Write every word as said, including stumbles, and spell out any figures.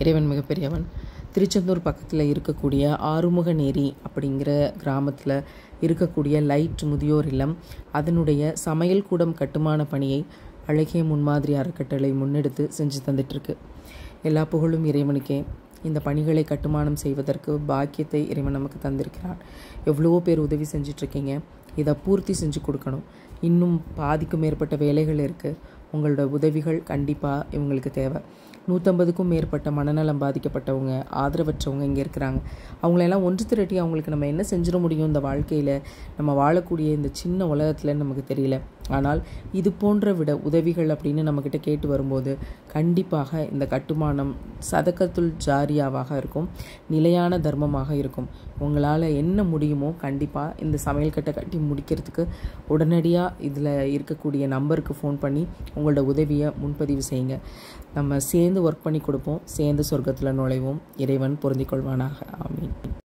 இறைவன் மிகப்பெரியவன். திருச்செந்தூர் பக்கத்தில் இருக்கக்கூடிய ஆறுமுகநேரி அப்படிங்கிற கிராமத்தில் இருக்கக்கூடிய லைட் முதியோர் இல்லம் அதனுடைய சமையல் கூடம் கட்டுமான பணியை அழகிய முன்மாதிரி அறக்கட்டளை முன்னெடுத்து செஞ்சு தந்துட்டுருக்கு. எல்லா புகழும் இறைவனுக்கே. இந்த பணிகளை கட்டுமானம் செய்வதற்கு பாக்கியத்தை இறைவன் நமக்கு தந்திருக்கிறான். எவ்வளவோ பேர் உதவி செஞ்சிட்ருக்கீங்க. இதை பூர்த்தி செஞ்சு கொடுக்கணும். இன்னும் பாதிக்கும் மேற்பட்ட வேலைகள் இருக்குது. உங்களோட உதவிகள் கண்டிப்பாக இவங்களுக்கு தேவை. நூற்றம்பதுக்கும் மேற்பட்ட மனநலம் பாதிக்கப்பட்டவங்க, ஆதரவற்றவங்க இங்கே இருக்கிறாங்க. அவங்களெல்லாம் ஒன்று திரட்டி அவங்களுக்கு நம்ம என்ன செஞ்சிட முடியும் இந்த வாழ்க்கையில், நம்ம வாழக்கூடிய இந்த சின்ன உலகத்தில் நமக்கு தெரியல. ஆனால் இது போன்ற விட உதவிகள் அப்படின்னு நம்மக்கிட்ட கேட்டு வரும்போது கண்டிப்பாக இந்த கட்டுமானம் சதக்கத்துல் ஜாரியாவாக இருக்கும், நிலையான தர்மமாக இருக்கும். உங்களால் என்ன முடியுமோ கண்டிப்பாக இந்த சமையல் கட்டை கட்டி முடிக்கிறதுக்கு உடனடியாக இதில் இருக்கக்கூடிய நம்பருக்கு ஃபோன் பண்ணி உங்களோட உதவியை முன்பதிவு செய்யுங்க. நம்ம சேர்ந்து ஒர்க் பண்ணி கொடுப்போம். சேர்ந்து சொர்க்கத்தில் நுழைவோம். இறைவன் பொருந்திக் கொள்வானாக. ஆமீன்.